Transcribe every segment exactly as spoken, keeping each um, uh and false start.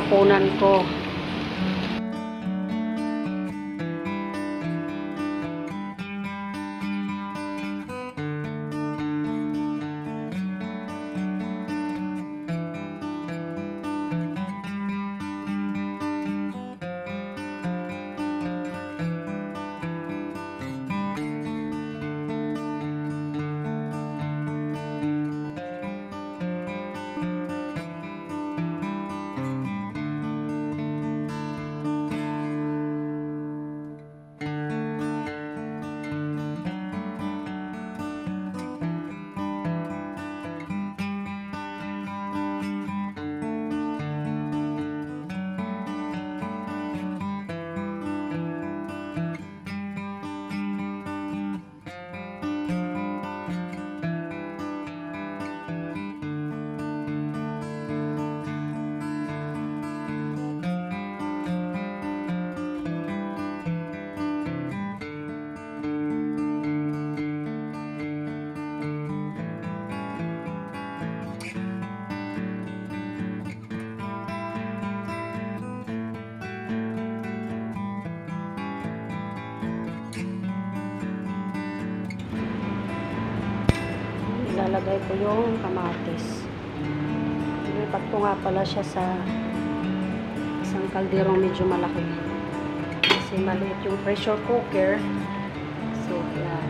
hapunan ko. Ilalagay ko yung kamatis. Ilipat ko nga pala siya sa isang kalderong medyo malaki. Kasi maliit yung pressure cooker. So, yan.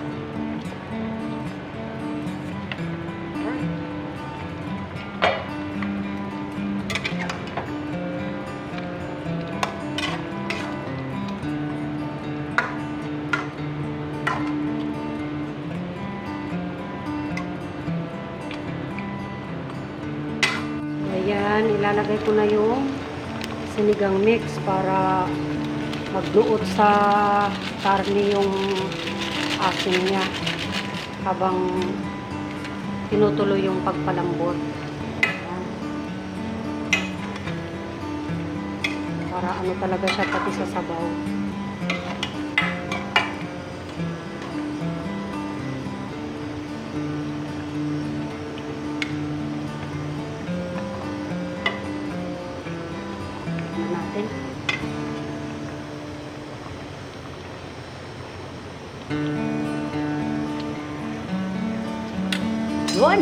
Ayan, ilalagay ko na yung sinigang mix para magluot sa karne yung asin niya habang tinutuloy yung pagpalambot. Ayan. Para ano talaga siya pati sa sabaw. Natin. Yun!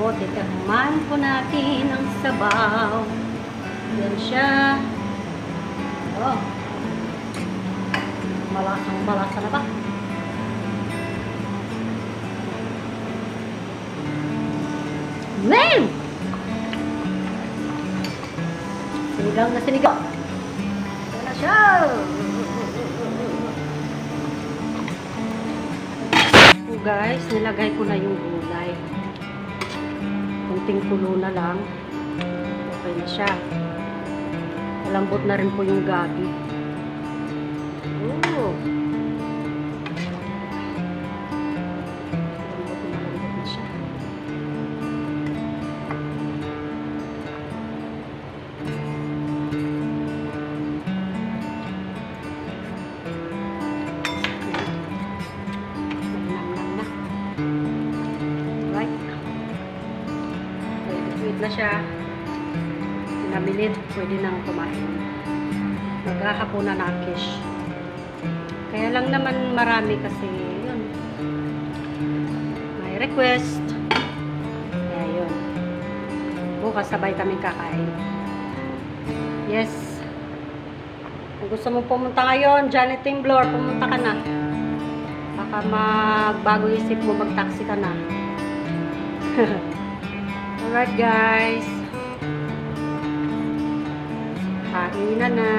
So, titikman po natin ang sabaw. Yan siya. Oh. Malasang malasa na ba? Man! Sinigang na sinigang. Yan na siya. So guys, nilagay ko na yung gulay. Kunting kulo na lang. Okay na siya. Malambot na rin po yung gabi. Oh. Malambot na malambot na siya. Na siya, pinabilit, pwede nang kumain. Maghahaponan na kish. Kaya lang naman marami kasi yun. May request. Kaya yun. Bukas sabay kaming kakain. Yes. Kung gusto mo pumunta ngayon, Janet Timblor, pumunta ka na. Baka magbago isip mo, mag-taxi ka na. Alright guys, kain na na.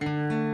Ayan.